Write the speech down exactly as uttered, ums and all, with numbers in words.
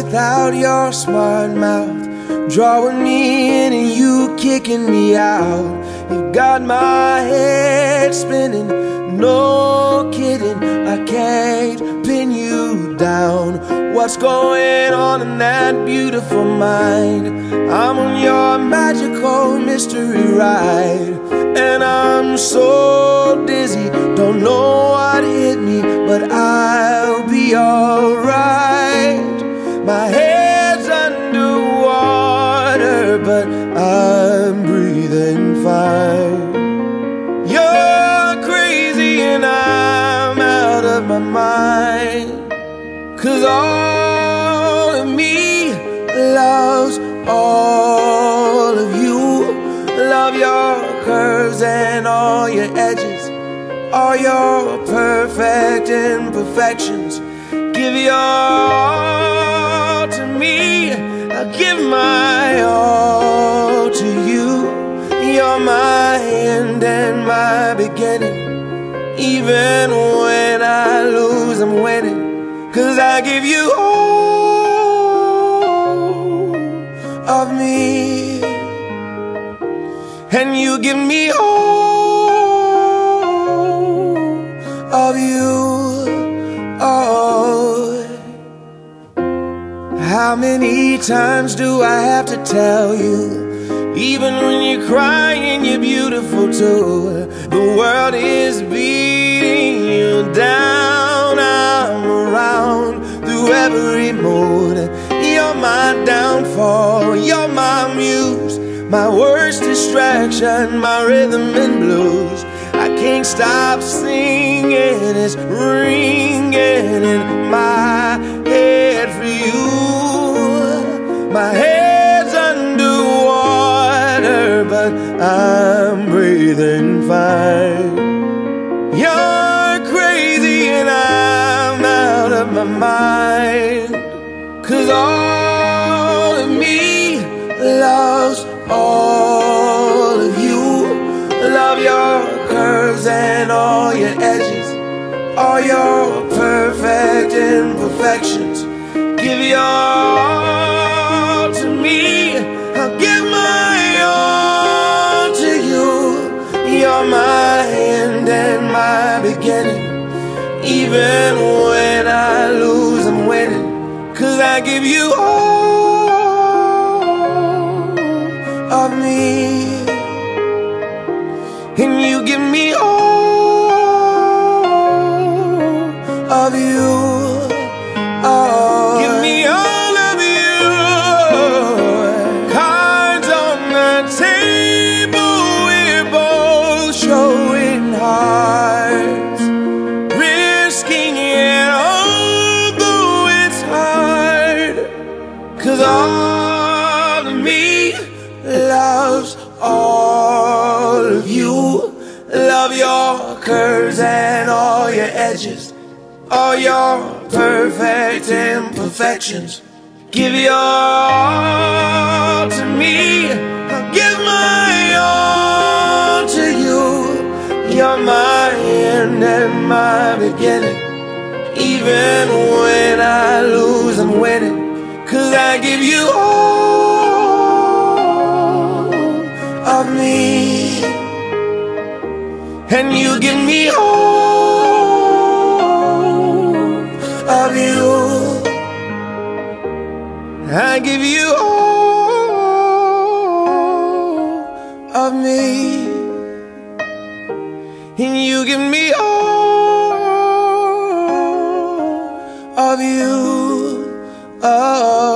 without your smart mouth, drawing me in and you kicking me out. You've got my head spinning, no kidding, I can't pin you down. What's going on in that beautiful mind? I'm on your magical mystery ride, and I'm so dizzy, don't know what hit me, but I'll be alright. My head's underwater, but I'm breathing fine. You're crazy and I'm out of my mind, 'cause all of me loves all of you. Love your curves and all your edges, all your perfect imperfections. Give your all to me, I'll give my all to you. You're my end and my beginning. Even when I lose, I'm winning, 'cause I give you all of me, and you give me all of you. Oh, how many times do I have to tell you, even when you're crying, you're beautiful too. The world is beating you down, I'm around through every mood. You're my downfall, you're my muse, my worst distraction, my rhythm and blues. I can't stop singing, it's ringing in my head for you. My head's underwater, but I'm breathing fine. You're crazy and I'm out of my mind, 'cause all of me loves all of you. Love your curves and all your edges, all your perfect imperfections. Give your all to me, I'll give my all to you. You're my end and my beginning. Even when I lose, I'm winning, 'cause I give you all of me, and you give me all of you. Oh, give me all of you. Cards on the table, we're both showing hearts, risking it although it's hard, 'cause all of me loves all of you. Love your curves and all your edges, all your perfect imperfections. Give your all to me, I'll give my all to you. You're my end and my beginning. Even when I lose, I'm winning, 'cause I give you all of me, and you give me all of you. I give you all of me, and you give me all of you. Oh.